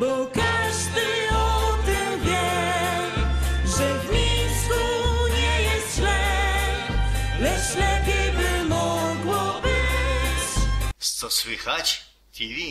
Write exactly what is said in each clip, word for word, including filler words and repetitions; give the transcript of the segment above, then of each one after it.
bo każdy o tym wie, że w Mińsku nie jest źle, lecz lepiej by mogło być. Co słychać? T V.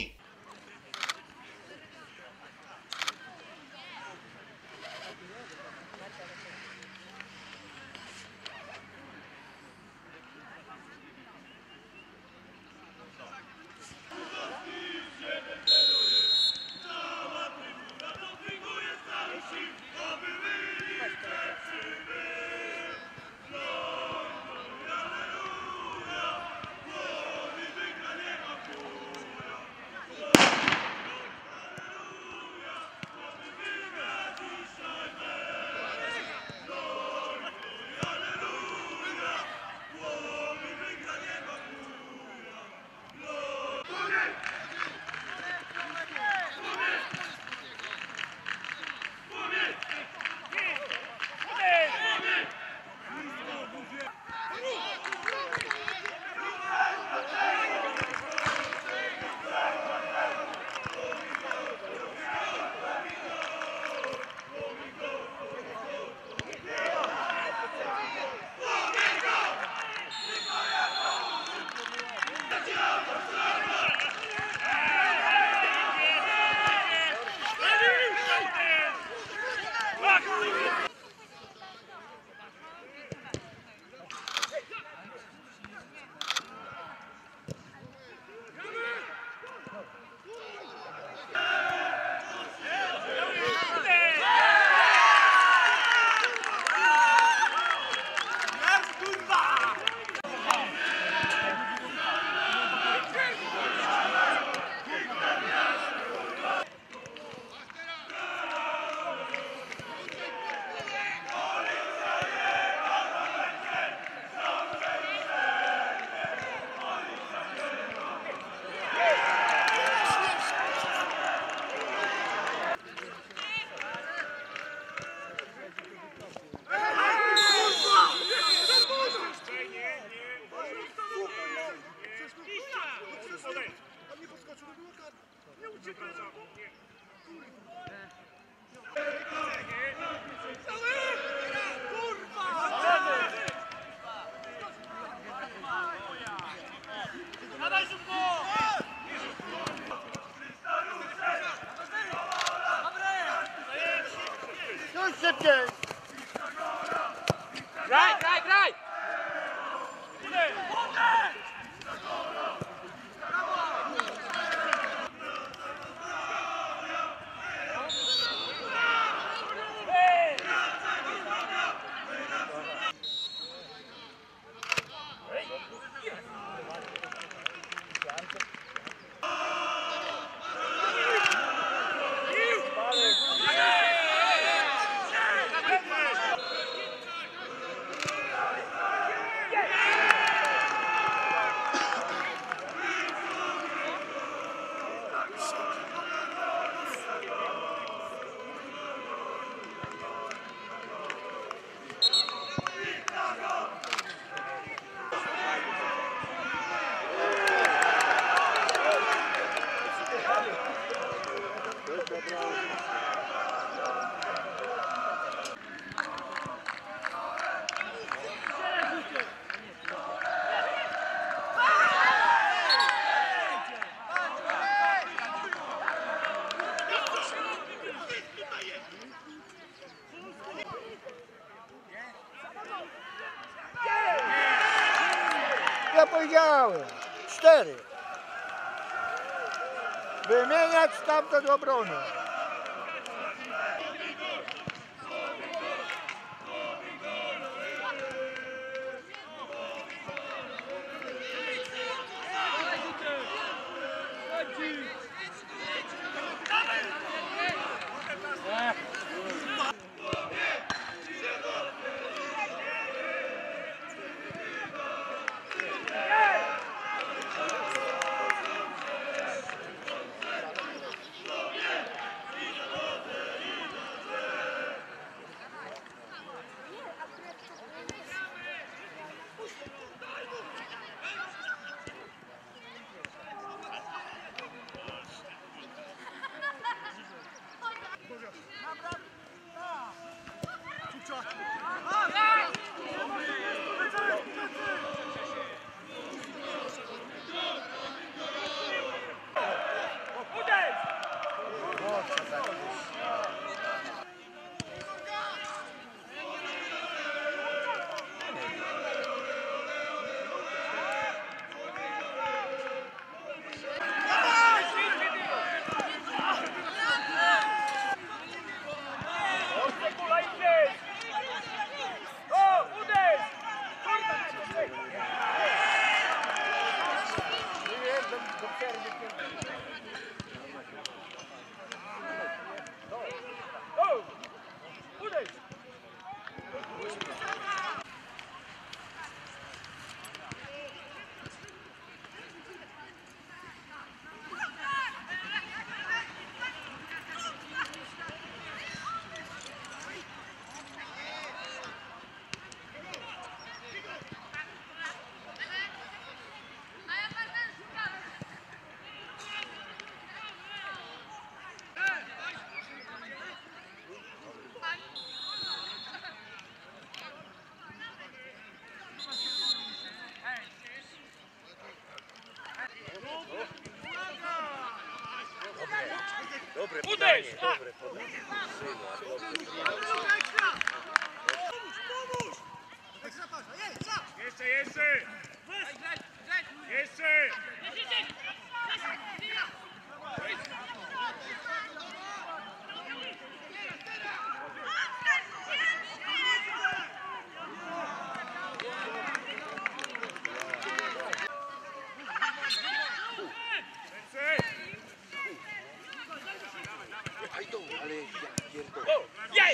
Graj, graj, graj! Ja powiedziałem, cztery. Wymieniać stamtąd obrony. Dobre Uderz! podanie, A! dobre podanie. Syna, dobre. Jeszcze, jeszcze! Jeszcze! Aj to, ale ja pierdolę. Jej!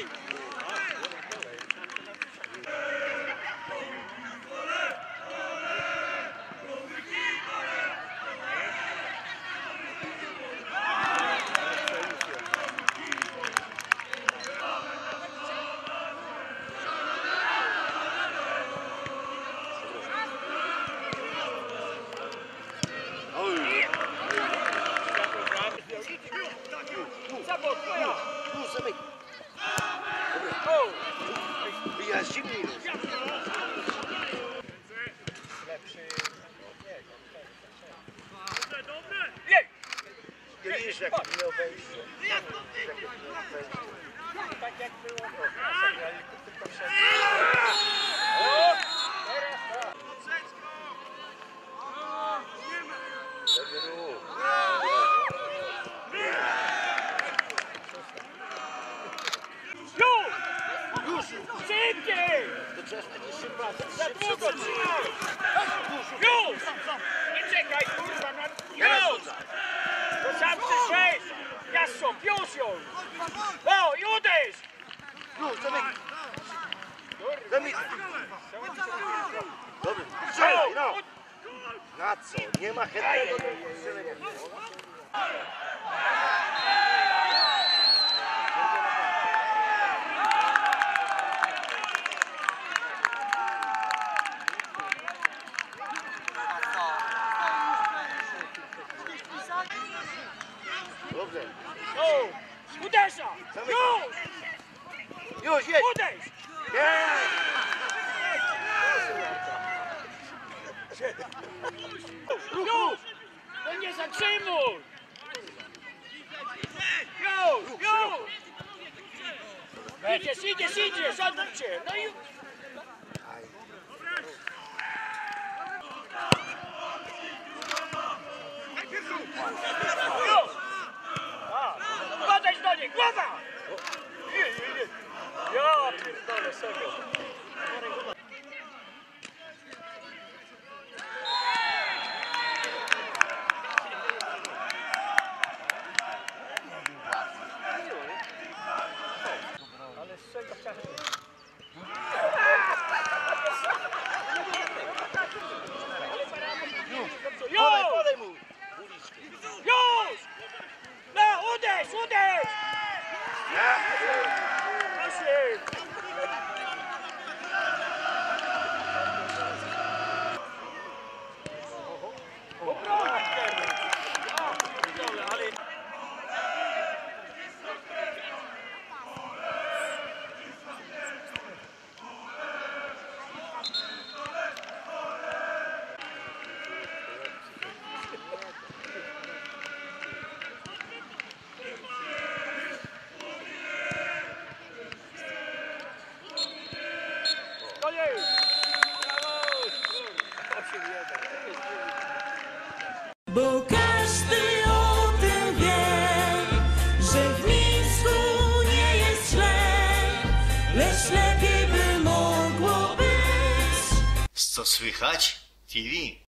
Zabok, twoja! Tu, zamyk. Dobra, O! wyjaździ mi. Jej! Nie widzisz, jak miał wejście. Tak jak było. Tylko wszedł. Dobry ruch. Już! Już! Szybciej! To trzeba takie szybko. Za długo trzymaj! Już! Nie czekaj, kurwa, na... Już! To sam przyszłeś! Jastrząb, już już! O, i uderz! Już, zamyk. Zamyk. Dobry. O, Strzelaj, no. ud- Na co? Nie ma chętnego do strzelenia. Dobrze. o, uderza! Już! Już, jedź. Uderz! Jedź. Już! No nie zatrzymuj! Już! Już! Idziesz, idziesz, idziesz! Odwróć się! No i... Już! Podejdź do niej! Głowa! Ja pierdolę, serio. Ale z czego chciałem? Podaj, Już! podaj mu. Już! No, uderz, uderz! Proszę! Obroń! Ja pierdolę, ale... Koniec! Bo każdy o tym wie, że w Mińsku nie jest źle, lecz lepiej by mogło być. Co słychać? T V.